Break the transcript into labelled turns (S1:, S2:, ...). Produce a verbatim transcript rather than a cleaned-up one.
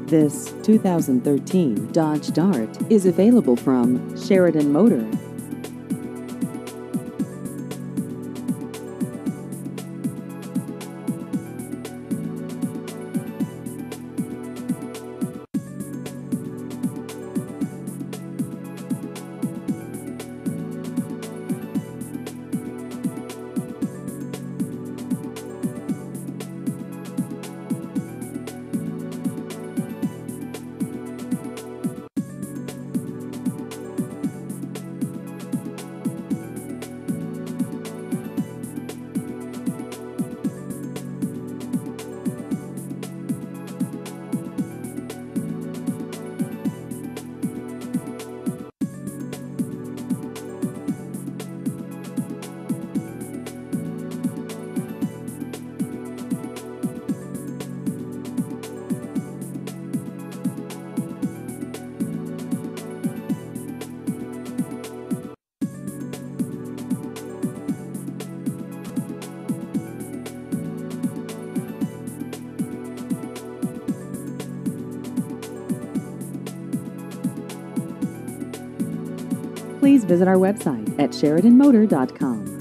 S1: This two thousand thirteen Dodge Dart is available from Sheridan Motor. Please visit our website at Sheridan Motor dot com.